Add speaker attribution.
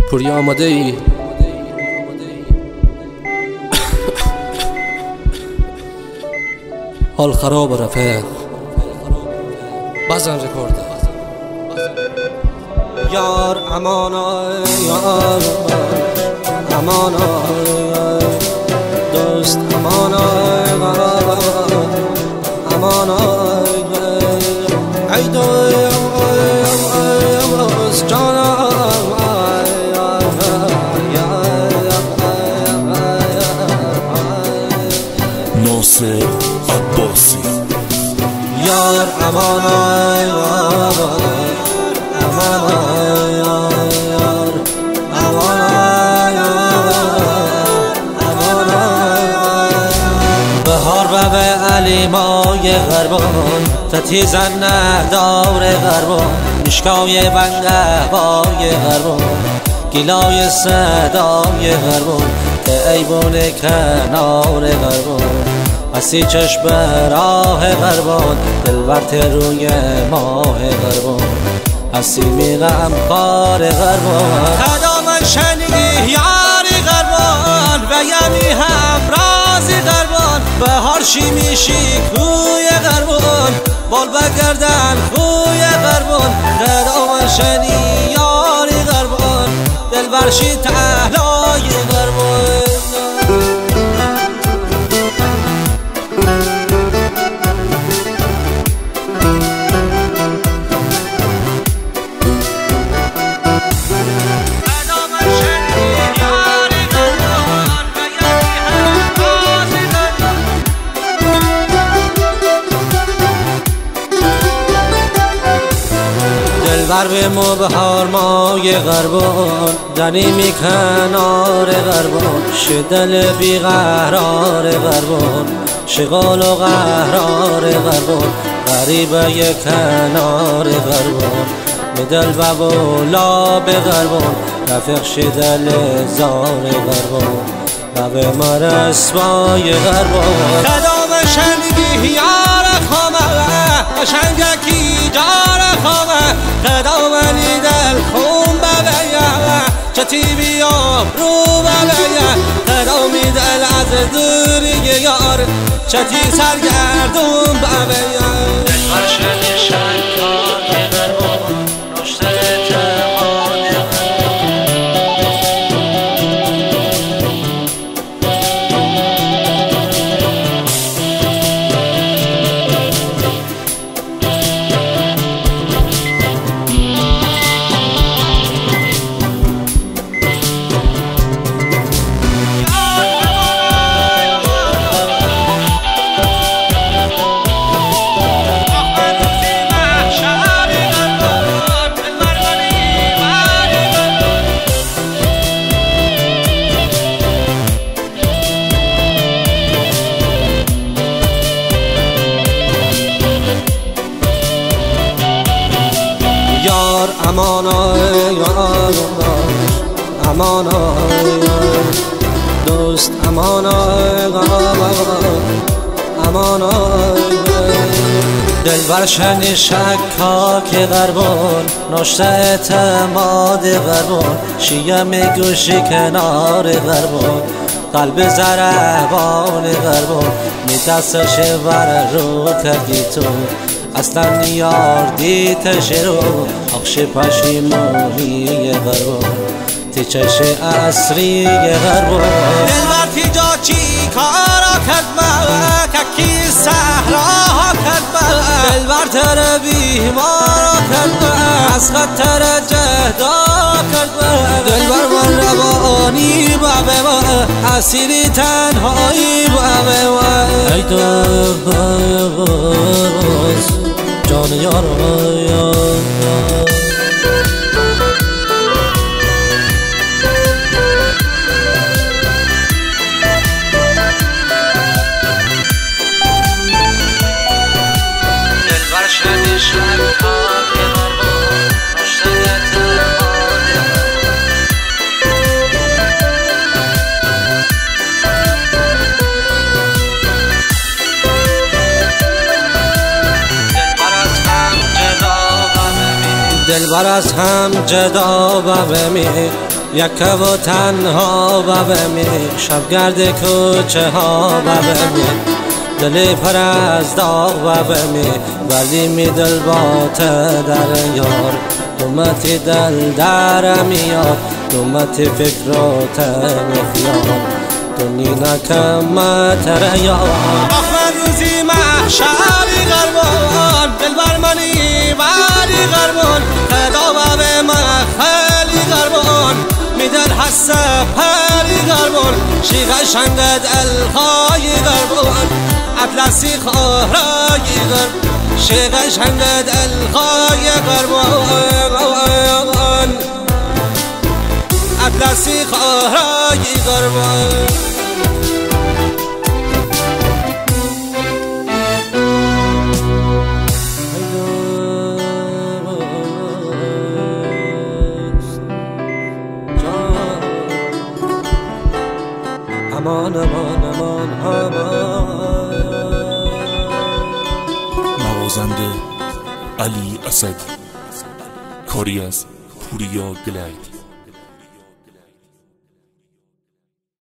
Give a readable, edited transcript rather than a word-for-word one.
Speaker 1: پوری آماده ای؟ حال خراب رفیق، بزن رکورد.
Speaker 2: یار امانا یار امانا دوست امانا امانا ای دوست جانا
Speaker 3: ناصر عباسی.
Speaker 2: یار امانا امانا یار امانا امانا بهار و به علی مای غربان تتیزن ندار غربان مشکای بنده بای غربان گلای صدای غربان که ایبون کنار غربان اسی چشم راه غربان دلبرت روی ماه غربان اسی میغم کار غربان خدا من شنیدی یاری غربان و یعنی همرازی غربان بهار شی میشی کوی غربان بال بگردن خوی غربان خدا من شنیدی یاری غربان دلبر شی تهلای غربان دلبر به مبهار مای غربان دنیمی کنار غربان شدل بی قرار غربان شغال و قهرار غربان غریبه کنار غربان مدل بولا به غربان رفیق شدل زار غربان و به مرسبای غربان خدا شنیدی یار خامه قشنگکی جار خامه خدا منی دل خون ببیه چتی بیام رو ببیه خدا می دل از دوری یار چتی سرگردون ببیه دلبر شدی شنکار غربان نشته جوان امانا امانا دوست امانا امانا دلبر شنی شکاک غربان نشته اعتماد غربان شیعه میگوشی کنار غربان قلب زربان غربان میدستش بر رو کردی تو اصلا نیاردی تشرو اخش پشیمونی غربان تی چش اصری غربان دلبر تی جا چی کارا کرد که صحرا کرد دلبر تر بیمارا کرد از خطر جهدا کرد دلبر من روانی بابه ما اسیری تنهایی بابه ما ای دوست جان یار دلبر شدی شکاک غربان نشته اعتماد دلبر از هم جدا و بمی یکه و تنها و بمی شبگرد کوچه ها و بمی دلی پر از داغ و بمی ولی می دل باته در یار دومتی دل در میاد دومتی فکر و تمخیار دونی نکمت ریار آخر روزی محشری غربان دل بر منی ولی غربان خدا و به مخلی غربان میدل حس پری غربان شیغ شنگد الخای غربان اطلسی خارای غربان شیغ شنگد الخای غربان اطلسی خارای غربان امان امان امان امان
Speaker 3: نوازنده علی اسدی کاری از پوریا گلید